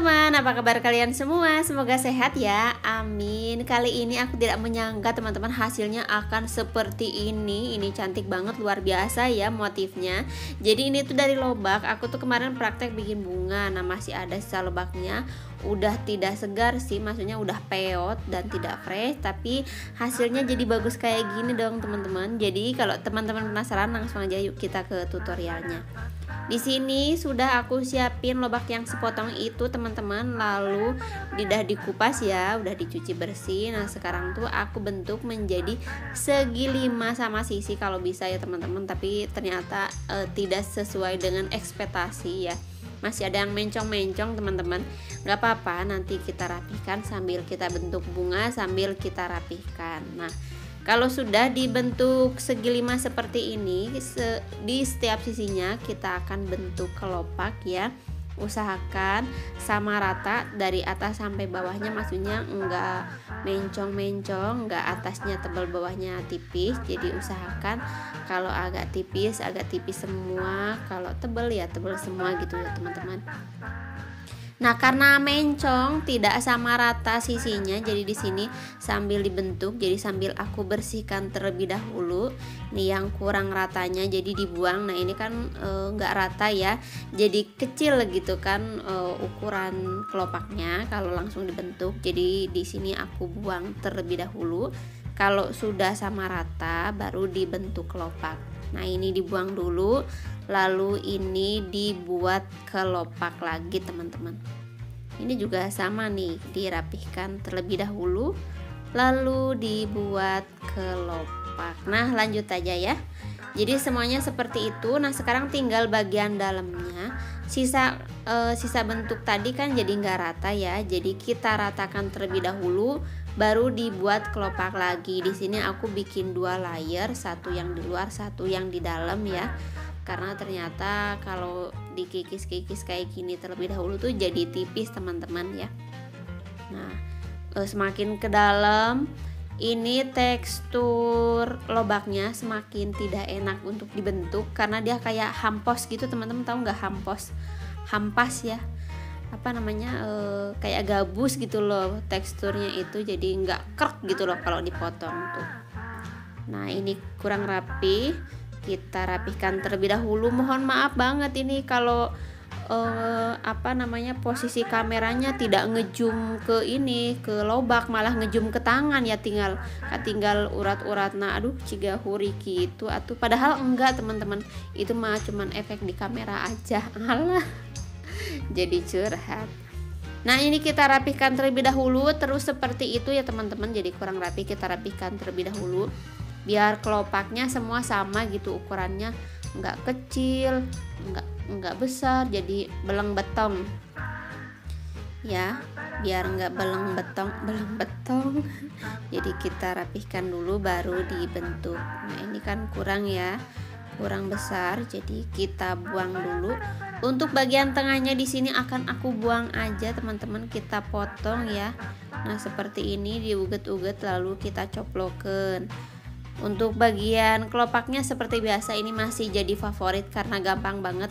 teman-teman, apa kabar kalian semua? Semoga sehat ya, amin. Kali ini aku tidak menyangka teman-teman hasilnya akan seperti ini. Ini cantik banget, luar biasa ya motifnya. Jadi ini tuh dari lobak, aku tuh kemarin praktek bikin bunga. Nah masih ada sisa lobaknya. Udah tidak segar sih, maksudnya udah peot dan tidak fresh. Tapi hasilnya jadi bagus kayak gini dong teman-teman. Jadi kalau teman-teman penasaran langsung aja yuk kita ke tutorialnya. Di sini sudah aku siapin lobak yang sepotong itu teman-teman, lalu udah dikupas ya, udah dicuci bersih. Nah sekarang tuh aku bentuk menjadi segi 5 sama sisi kalau bisa ya teman-teman, tapi ternyata tidak sesuai dengan ekspektasi ya. Masih ada yang mencong-mencong teman-teman, nggak apa-apa, nanti kita rapihkan sambil kita bentuk bunga sambil kita rapihkan. Nah kalau sudah dibentuk segi 5 seperti ini, di setiap sisinya kita akan bentuk kelopak ya. Usahakan sama rata dari atas sampai bawahnya, maksudnya enggak mencong-mencong, enggak atasnya tebal bawahnya tipis. Jadi usahakan kalau agak tipis semua, kalau tebal ya tebal semua gitu ya teman-teman. Nah, karena mencong tidak sama rata sisinya, jadi di sini sambil dibentuk, jadi sambil aku bersihkan terlebih dahulu. Nih yang kurang ratanya jadi dibuang. Nah, ini kan nggak rata ya. Jadi kecil gitu kan ukuran kelopaknya kalau langsung dibentuk. Jadi di sini aku buang terlebih dahulu. Kalau sudah sama rata baru dibentuk kelopak. Nah, ini dibuang dulu, lalu ini dibuat kelopak lagi teman-teman. Ini juga sama nih, dirapihkan terlebih dahulu, lalu dibuat kelopak. Nah lanjut aja ya. Jadi semuanya seperti itu. Nah sekarang tinggal bagian dalamnya. Sisa bentuk tadi kan jadi nggak rata ya. Jadi kita ratakan terlebih dahulu, baru dibuat kelopak lagi. Di sini aku bikin 2 layer, satu yang di luar, satu yang di dalam ya. Karena ternyata kalau dikikis-kikis kayak gini terlebih dahulu tuh jadi tipis teman-teman ya. Nah semakin ke dalam ini tekstur lobaknya semakin tidak enak untuk dibentuk karena dia kayak hampos gitu teman-teman. Tahu nggak hampas ya, apa namanya, kayak gabus gitu loh teksturnya itu, jadi nggak krek gitu loh kalau dipotong tuh. Nah ini kurang rapi, kita rapihkan terlebih dahulu. Mohon maaf banget ini kalau posisi kameranya tidak ngejum ke lobak, malah ngejum ke tangan ya, tinggal urat-urat. Nah aduh ciga huri gitu atuh, padahal enggak teman-teman, itu mah cuman efek di kamera aja. Alah jadi curhat. Nah ini kita rapihkan terlebih dahulu, terus seperti itu ya teman-teman. Jadi kurang rapi, kita rapihkan terlebih dahulu biar kelopaknya semua sama gitu ukurannya, nggak kecil nggak besar, jadi beleng betong ya, biar nggak beleng betong. Jadi kita rapihkan dulu baru dibentuk. Nah ini kan kurang besar, jadi kita buang dulu. Untuk bagian tengahnya di sini akan aku buang aja teman-teman, kita potong ya. Nah seperti ini diuget-uget lalu kita coploken. Untuk bagian kelopaknya seperti biasa, ini masih jadi favorit karena gampang banget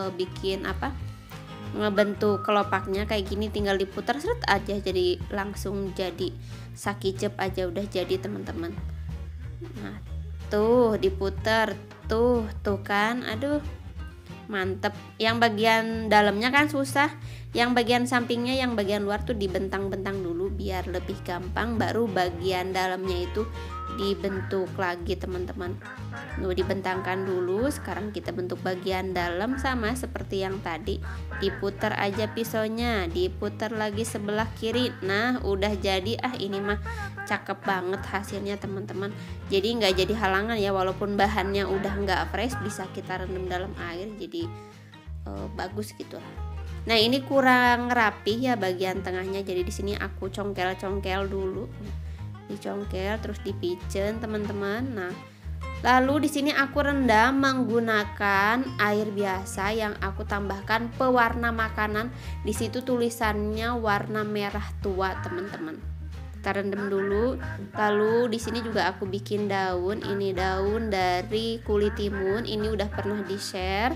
ngebentuk kelopaknya kayak gini, tinggal diputar seret aja, jadi langsung jadi sakicep aja udah jadi teman-teman. Nah tuh diputar tuh kan, aduh mantep. Yang bagian dalamnya kan susah, yang bagian sampingnya, yang bagian luar tuh dibentang-bentang dulu biar lebih gampang, baru bagian dalamnya itu dibentuk lagi teman-teman. Dibentangkan dulu. Sekarang kita bentuk bagian dalam sama seperti yang tadi, diputar aja pisaunya, diputar lagi sebelah kiri. Nah udah jadi. Ini mah cakep banget hasilnya teman-teman. Jadi nggak jadi halangan ya, walaupun bahannya udah nggak fresh, bisa kita rendam dalam air jadi bagus gitu lah. Nah ini kurang rapi ya bagian tengahnya, jadi di sini aku congkel dulu, dicongkel terus dipicen teman-teman. Nah lalu di sini aku rendam menggunakan air biasa yang aku tambahkan pewarna makanan. Di situ tulisannya warna merah tua teman-teman. Kita rendam dulu. Lalu di sini juga aku bikin daun. Ini daun dari kulit timun. Ini udah pernah di-share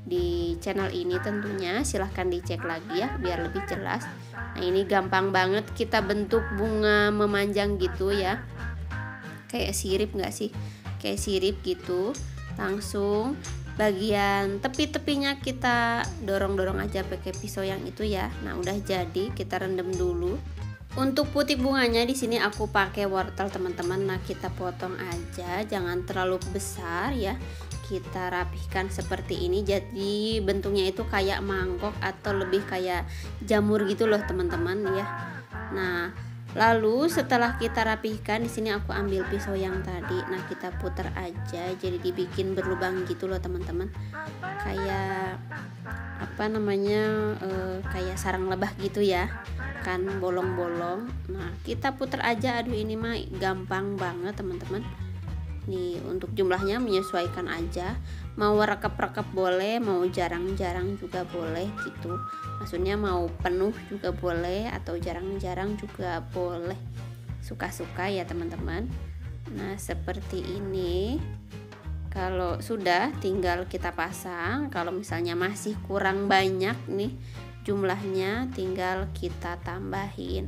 di channel ini tentunya. Silahkan dicek lagi ya biar lebih jelas. Nah ini gampang banget kita bentuk bunga memanjang gitu ya, kayak sirip nggak sih, kayak sirip gitu. Langsung bagian tepi-tepinya kita dorong-dorong aja pakai pisau yang itu ya. Nah udah jadi, kita rendam dulu. Untuk putik bunganya di sini aku pakai wortel teman-teman. Nah kita potong aja, jangan terlalu besar ya. Kita rapihkan seperti ini, jadi bentuknya itu kayak mangkok atau lebih kayak jamur gitu loh teman-teman ya. Nah lalu setelah kita rapihkan, di sini aku ambil pisau yang tadi. Nah kita putar aja, jadi dibikin berlubang gitu loh teman-teman, kayak apa namanya, kayak sarang lebah gitu ya kan, bolong-bolong. Nah kita putar aja. Aduh ini mah gampang banget teman-teman. Nih untuk jumlahnya menyesuaikan aja, mau rekap-rekap boleh, mau jarang-jarang juga boleh gitu. Maksudnya mau penuh juga boleh atau jarang-jarang juga boleh, suka-suka ya teman-teman. Nah seperti ini. Kalau sudah tinggal kita pasang. Kalau misalnya masih kurang banyak nih jumlahnya, tinggal kita tambahin.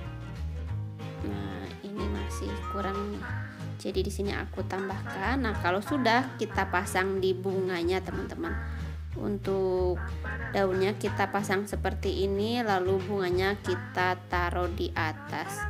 Nah ini masih kurang nih, jadi di sini aku tambahkan. Nah kalau sudah, kita pasang di bunganya teman-teman. Untuk daunnya kita pasang seperti ini, lalu bunganya kita taruh di atas.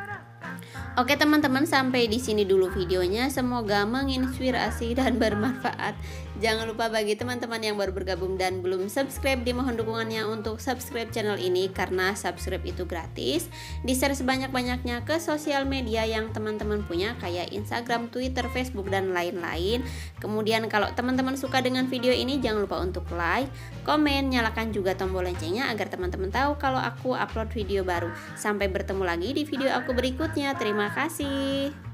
Oke teman-teman, sampai di sini dulu videonya. Semoga menginspirasi dan bermanfaat. Jangan lupa bagi teman-teman yang baru bergabung dan belum subscribe, dimohon dukungannya untuk subscribe channel ini karena subscribe itu gratis. Di-share sebanyak-banyaknya ke sosial media yang teman-teman punya kayak Instagram, Twitter, Facebook dan lain-lain. Kemudian kalau teman-teman suka dengan video ini, jangan lupa untuk like, komen, nyalakan juga tombol loncengnya agar teman-teman tahu kalau aku upload video baru. Sampai bertemu lagi di video aku berikutnya. Terima kasih.